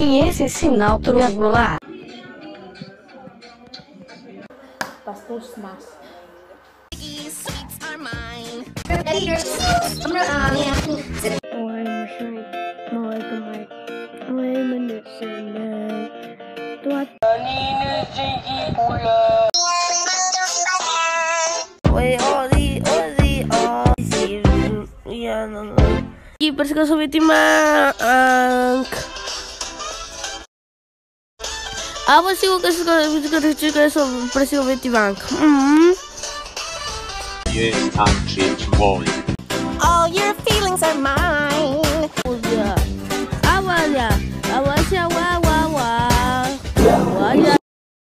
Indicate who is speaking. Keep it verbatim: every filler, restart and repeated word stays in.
Speaker 1: E esse sinal triangular.
Speaker 2: Pastos mas.
Speaker 3: Gibberish sobre timang. Apa sih kau suka suka sobre timang? Hmm.
Speaker 4: Yes, I'm Chichewa.
Speaker 5: All your feelings are mine.